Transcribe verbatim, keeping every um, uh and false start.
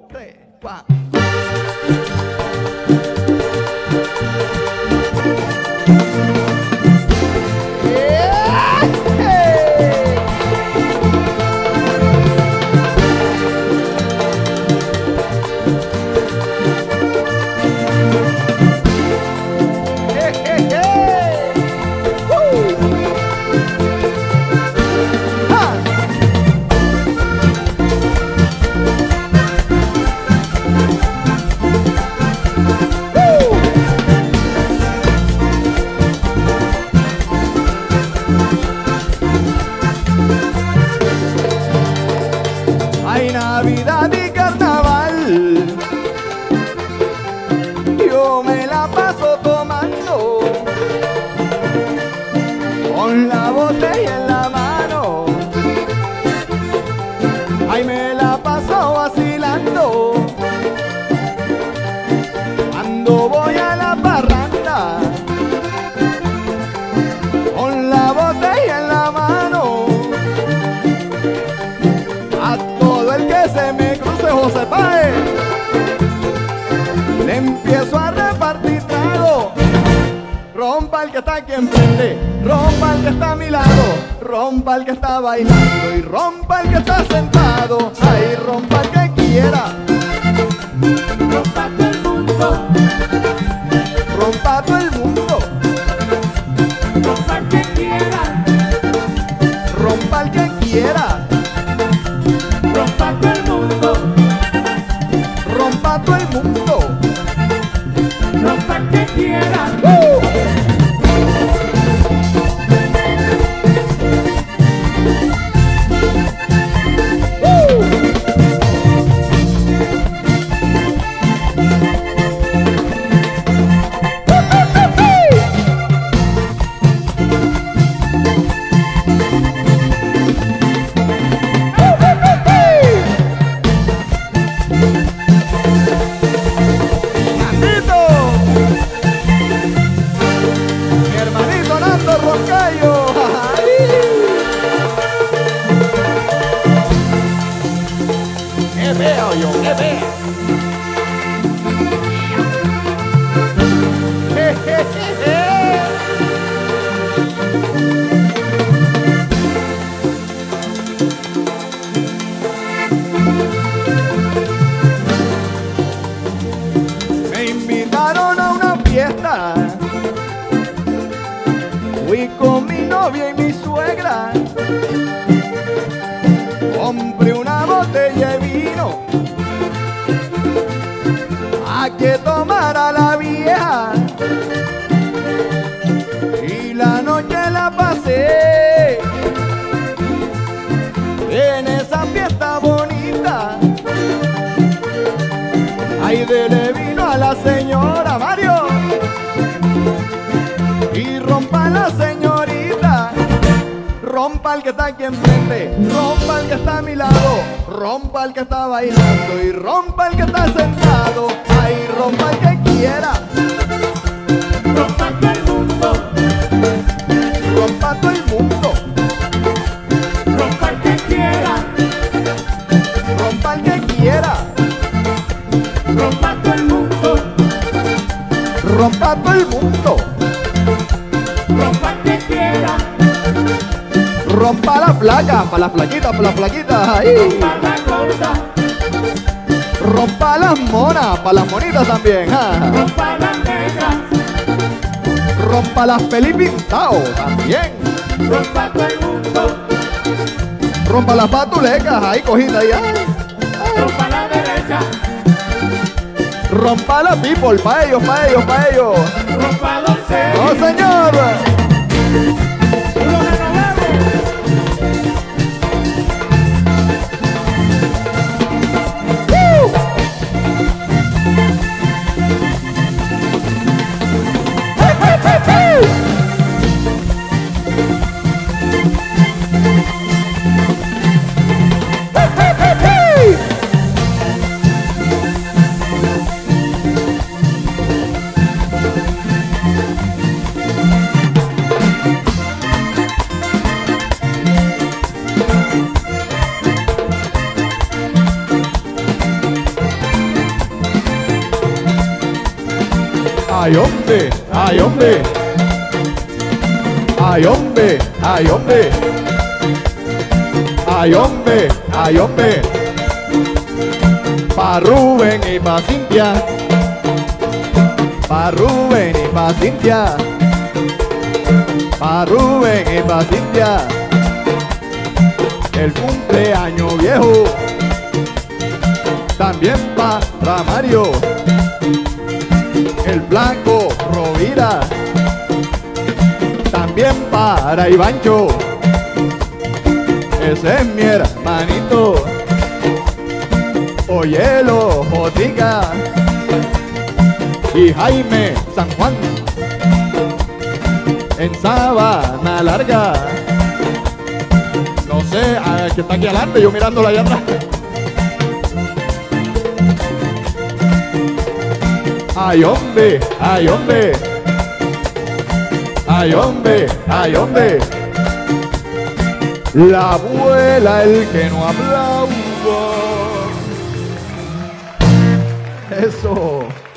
tres, cuatro. Hay Navidad y carnaval, yo me la paso tomando, con la botella en la mano. Ay, me la paso vacilando, cuando voy a la parranda, con la botella en la mano. A todo el que se me cruce José Páez, le empiezo a repartir trago. Rompa el que está aquí enfrente, rompa el que está a mi lado, rompa el que está bailando y rompa el que está sentado. Ay, rompa el que quiera, Rompa todo el mundo, rompa todo el mundo, rompa el que quiera, rompa el que quiera, rompa todo el mundo, rompa todo el mundo. rompa el que quiera. ¡Uh! Me invitaron a una fiesta, fui con mi novia y mi suegra, compré una botella de vino a que tomara la vieja y la noche la pasé en esa fiesta bonita. Ay, dele vino a la señora Mario y rompa la señorita, rompa el que está aquí enfrente, rompa el que está a mi lado, rompa el que está bailando y rompa el que está sentado. Ay, rompa el que quiera, Rompa todo el mundo, rompa todo el mundo, rompa el que quiera, rompa el que quiera, rompa todo el mundo, rompa todo el mundo, rompa el que quiera, rompa la placa, para las plaquitas, para las plaquitas, ahí, rompa la gorda, rompa las monas, para las monitas también, ah. rompa las negras, Rompa las pelis pintao también, rompa todo el mundo, rompa las patulecas, ahí cojita ya, rompa la derecha, rompa la people, pa' ellos, pa' ellos, pa' ellos. rompa dulce, ¡No, señor! lo renovemos. Ay, hombre, ay, hombre. Ay, hombre, ay, hombre. Ay, hombre, ay, hombre. Pa' Rubén y pa' Cintia. Pa' Rubén y pa' Cintia. Pa' Rubén y pa' Cintia. El cumpleaños viejo. También para Mario. El blanco Rovira. También para Ivancho. Ese es mi hermanito. Oyelo Jotica y Jaime San Juan en Sabana Larga. No sé, ah, que está aquí adelante, yo mirándolo allá atrás. Ay, hombre, ay, hombre. Ay, hombre, ay, hombre. La abuela, el que no aplauda. Eso.